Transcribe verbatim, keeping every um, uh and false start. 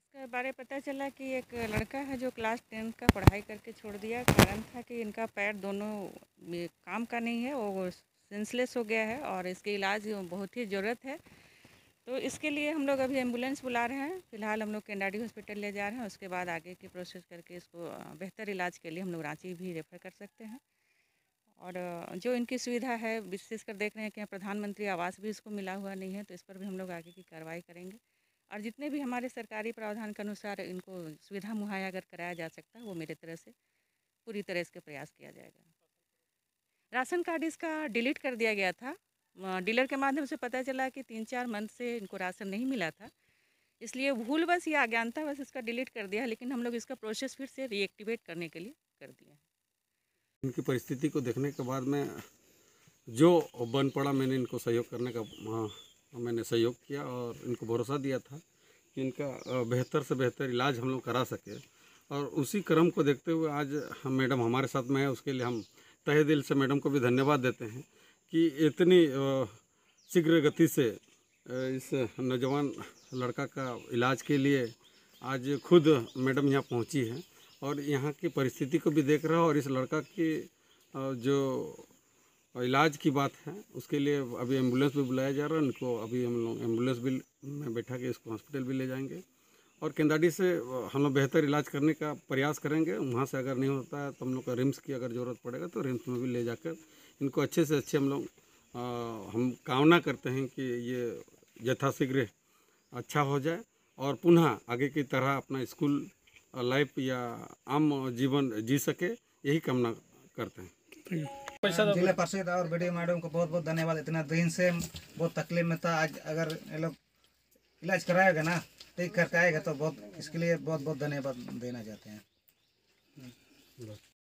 इसके बारे पता चला कि एक लड़का है जो क्लास टेन का पढ़ाई करके छोड़ दिया। कारण था कि इनका पैर दोनों में काम का नहीं है, वो सेंसलेस हो गया है और इसके इलाज बहुत ही ज़रूरत है। तो इसके लिए हम लोग अभी एम्बुलेंस बुला रहे हैं। फ़िलहाल हम लोग केंडाडी हॉस्पिटल ले जा रहे हैं, उसके बाद आगे की प्रोसेस करके इसको बेहतर इलाज के लिए हम लोग रांची भी रेफ़र कर सकते हैं। और जो इनकी सुविधा है, विशेषकर देख रहे हैं कि प्रधानमंत्री आवास भी इसको मिला हुआ नहीं है, तो इस पर भी हम लोग आगे की कार्रवाई करेंगे। और जितने भी हमारे सरकारी प्रावधान के अनुसार इनको सुविधा मुहैया अगर कराया जा सकता है, वो मेरे तरह से पूरी तरह इसके प्रयास किया जाएगा। राशन कार्ड इसका डिलीट कर दिया गया था। डीलर के माध्यम से पता चला कि तीन चार मंथ से इनको राशन नहीं मिला था, इसलिए भूलवश या अज्ञानतावश इसका डिलीट कर दिया है। लेकिन हम लोग इसका प्रोसेस फिर से रीएक्टिवेट करने के लिए कर दिया है। इनकी परिस्थिति को देखने के बाद में जो बन पड़ा, मैंने इनको सहयोग करने का मैंने सहयोग किया और इनको भरोसा दिया था कि इनका बेहतर से बेहतर इलाज हम लोग करा सके। और उसी क्रम को देखते हुए आज हम मैडम हमारे साथ में है, उसके लिए हम तहे दिल से मैडम को भी धन्यवाद देते हैं कि इतनी शीघ्र गति से इस नौजवान लड़का का इलाज के लिए आज खुद मैडम यहाँ पहुँची हैं और यहाँ की परिस्थिति को भी देख रहा है। और इस लड़का की जो इलाज की बात है उसके लिए अभी एम्बुलेंस भी बुलाया जा रहा है। उनको अभी हम लोग एम्बुलेंस भी में बैठा के इसको हॉस्पिटल भी ले जाएंगे और केंदाडी से हम लोग बेहतर इलाज करने का प्रयास करेंगे। वहाँ से अगर नहीं होता है तो हम लोग का रिम्स की अगर ज़रूरत पड़ेगा तो रिम्स में भी ले जाकर इनको अच्छे से अच्छे हम लोग हम कामना करते हैं कि ये यथाशीघ्र अच्छा हो जाए और पुनः आगे की तरह अपना स्कूल लाइफ या आम जीवन जी सके, यही कामना करते हैं। जिला पार्षद और बी डी ओ मैडम को बहुत बहुत धन्यवाद। इतना दिन से बहुत तकलीफ में था, आज अगर ये लोग इलाज कराएगा ना, ठीक करके आएगा तो बहुत इसके लिए बहुत बहुत धन्यवाद देना चाहते हैं।